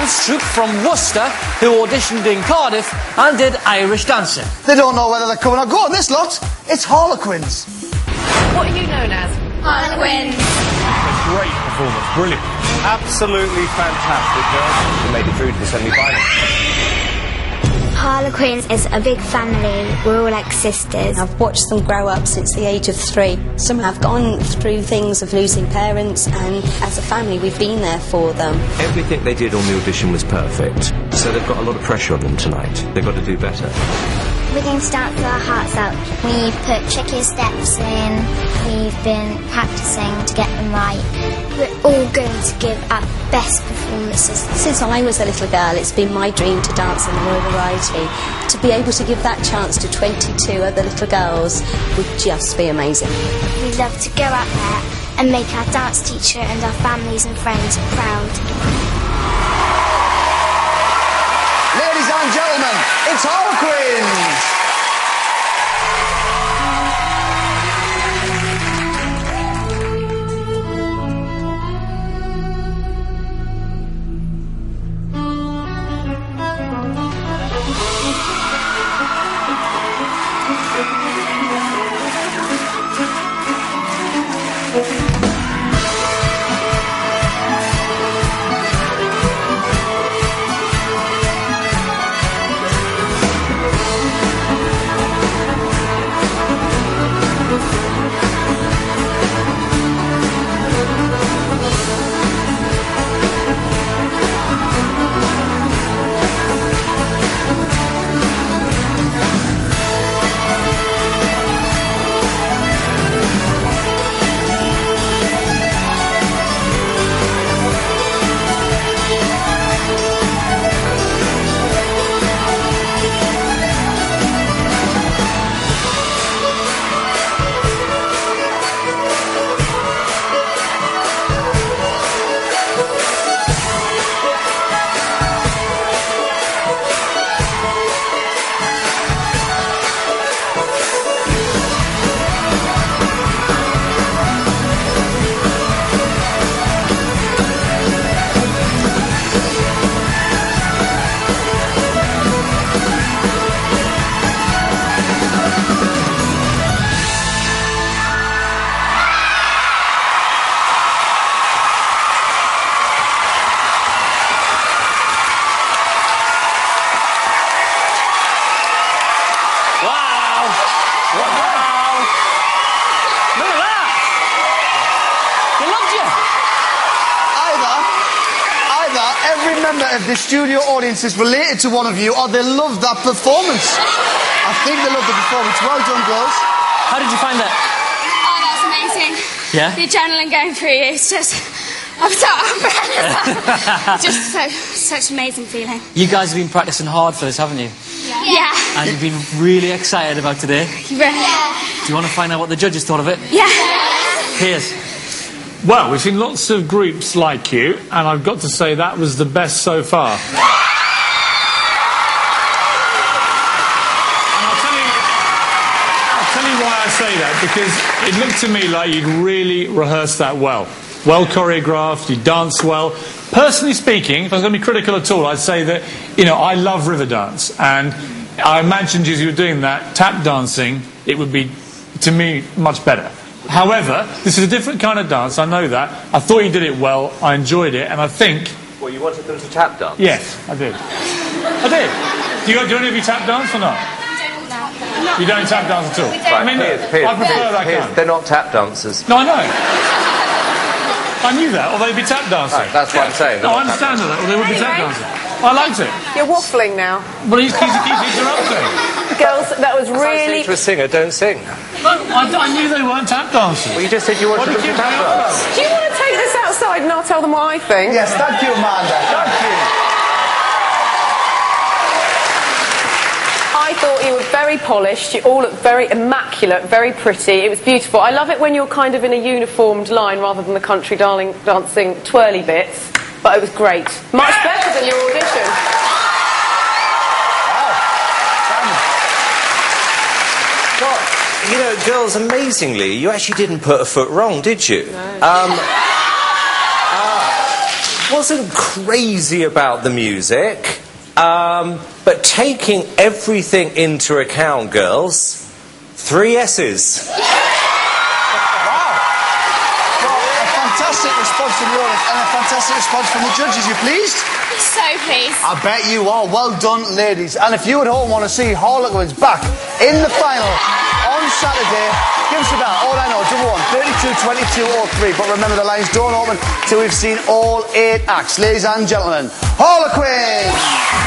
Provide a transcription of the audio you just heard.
dance troupe from Worcester who auditioned in Cardiff and did Irish dancing. They don't know whether they're coming or going, this lot. It's Harlequins. What are you known as? Harlequins. A great performance, brilliant. Absolutely fantastic, girls. They made it through to the semi-final. Harlequins is a big family. We're all like sisters. I've watched them grow up since the age of 3. Some have gone through things of losing parents, and as a family we've been there for them. Everything they did on the audition was perfect, so they've got a lot of pressure on them tonight. They've got to do better. We're going to dance our hearts out. We put trickier steps in. We've been practicing to get them right. We're all going to give our best performances. Since I was a little girl, it's been my dream to dance in the Royal Variety. To be able to give that chance to 22 other little girls would just be amazing. We love to go out there and make our dance teacher and our families and friends proud. Ladies and gentlemen, it's Harlequins! Every member of the studio audience is related to one of you, or they love that performance. I think they love the performance. Well done, girls. How did you find that? Oh, that's amazing. Yeah? The adrenaline going through you, it's just... I'm so just such an amazing feeling. You guys have been practicing hard for this, haven't you? Yeah. And you've been really excited about today. Yeah. Do you want to find out what the judges thought of it? Yeah. Here's. Well, we've seen lots of groups like you, and I've got to say that was the best so far. And I'll tell you why I say that, because it looked to me like you'd really rehearsed that well. Well choreographed, you danced well. Personally speaking, if I was going to be critical at all, I'd say that, you know, I love river dance, and I imagined as you were doing that, tap dancing, it would be, to me, much better. However, this is a different kind of dance, I know that. I thought you did it well, I enjoyed it, and I think... Well, you wanted them to tap dance? Yes, I did. I did. Do any of you tap dance or not? No. You don't tap dance at all? Right, I mean, I prefer that kind. They're not tap dancers. No, I know. I knew that, or they'd be tap dancing. Right, that's what I'm saying. No, I understand that, or they would be tap dancing. I liked it. You're waffling now. Well, he's interrupting. Girls, that was really... To a singer, don't sing. No, I knew they weren't tap dancers. Well, you just said you wanted them to tap dance. Do you want to take this outside and I'll tell them what I think? Yes, thank you, Amanda. Thank you. I thought you were very polished. You all looked very immaculate, very pretty. It was beautiful. I love it when you're kind of in a uniformed line rather than the country darling dancing twirly bits. But it was great. Much better than your audition. God, you know, girls, amazingly, you actually didn't put a foot wrong, did you? No. wasn't crazy about the music, but taking everything into account, girls, 3 S's. Wow. Well, a fantastic response from the audience and a fantastic response from the judges. You pleased? So pleased. I bet you are. Well done, ladies. And if you at home want to see Harlequins back in the final on Saturday, give us a bell. All I know, 111 32 22 or 3. But remember, the lines don't open till we've seen all 8 acts. Ladies and gentlemen, Harlequins!